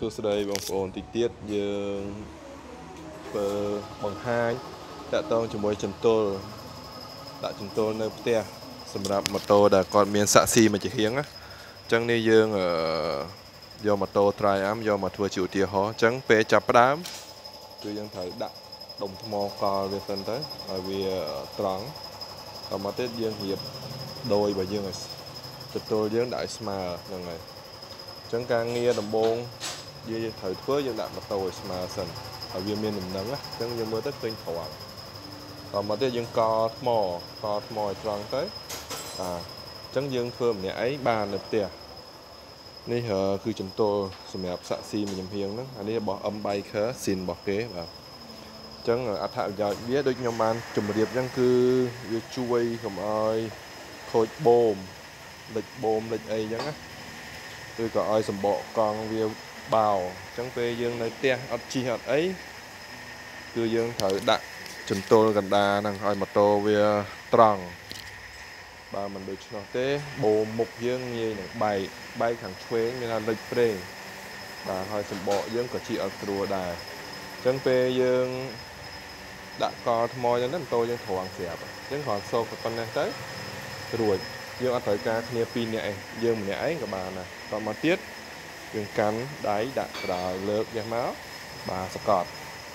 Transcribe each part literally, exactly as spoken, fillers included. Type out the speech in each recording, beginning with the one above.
សួស្តីបងប្អូនទីទៀតយើងធ្វើបង្ហាញតាក់ទងជាមួយចន្ទុលដាក់ចន្ទុលនៅផ្ទះសម្រាប់ម៉ូតូដែលគាត់មានសាក់ស៊ីមួយជាហៀងណាអញ្ចឹងនេះយើងយកម៉ូតូ Triumph យកមកធ្វើជាឧទាហរណ៍អញ្ចឹងពេលចាប់ផ្ដើមគឺយើងត្រូវដាក់ដុំថ្មកលវាសិនទៅឲ្យវាត្រង់តមកទៀតយើងរៀបដោយបើយើងឲ្យចន្ទុលយើងដាក់ឲ្យស្មើហ្នឹងហើយអញ្ចឹងការងារដំបូងយើងត្រូវធ្វើយើងដាក់ម៉ូតូឲ្យស្មើសិនឲ្យវាមានដំណឹងណាអញ្ចឹងយើងមើលទៅឃើញត្រង់តមកទៀតយើងកថ្មកថ្មឲ្យត្រង់ទៅបាទអញ្ចឹងយើងធ្វើម្នាក់ឯងបាននៅផ្ទះនេះគឺចន្ទុលសម្រាប់សាក់ស៊ីមួយចំហៀងហ្នឹងអានេះរបស់ M Biker ស៊ីនរបស់គេបាទអញ្ចឹងអត្ថប្រយោជន៍វាដូចខ្ញុំបានជម្រាបអញ្ចឹងគឺវាជួយកុំឲ្យខូចបូមលិចបូមលិចអីអញ្ចឹងណាឬក៏ឲ្យសម្បកកង់វាបោអញ្ចឹងពេលយើងនៅផ្ទះអត់ជិះអត់អីគឺយើងត្រូវដាក់ចន្ទុលកណ្ដាលហ្នឹងឲ្យម៉ូតូវាត្រង់បើមិនដូច្នោះទេបូមមុខយើងងាយនឹងបែកបែកខាងឆ្វេងមានថាលិចប្រេងបាទហើយសម្បកយើងក៏ជិះអត់ស្រួលដែរអញ្ចឹងពេលយើងដាក់កថ្មអញ្ចឹងម៉ូតូយើងត្រង់ស្រាប់អញ្ចឹងគ្រាន់សោកប៉ុណ្ណេះទៅរួចយើងអត់ត្រូវការគ្នាពីរនាក់ឯងយើងម្នាក់ឯងក៏បានដែរតមកទៀតយើងកាន់ដៃដាក់ក្រោយលើកយ៉ាងមកបាទសកត់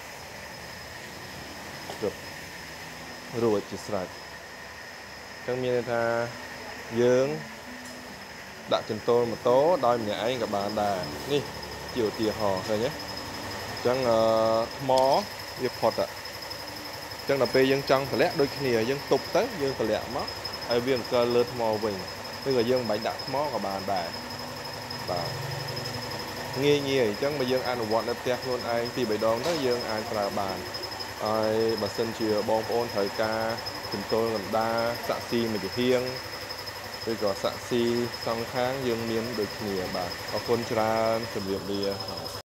រួចជាស្រេចអញ្ចឹងមានន័យថាយើងដាក់ចន្ទុលម៉ូតូដោយម្នាក់ឯងក៏បានដែរនេះជាឧទាហរណ៍ឃើញទេអញ្ចឹងថ្មវាផុតអញ្ចឹងដល់ពេលយើងចង់តម្លាក់ដូចគ្នាយើងទប់ទៅយើងតម្លាក់មកហើយវាអង្គើលើថ្មវិញឬក៏យើងមិនបាច់ដាក់ថ្មក៏បានដែរបាទងាយងាយអញ្ចឹងបើយើងអនុវត្តនៅផ្ទះខ្លួនឯងពីរបីដងទៅយើងអាចប្រើបានហើយបើសិនជាបងប្អូនត្រូវការចន្ទុលកណ្ដាលសាក់ស៊ីមួយជាហៀងឬក៏សាក់ស៊ីសងខាងយើងមានដូចគ្នាបាទអរគុណច្រើនជម្រាបលា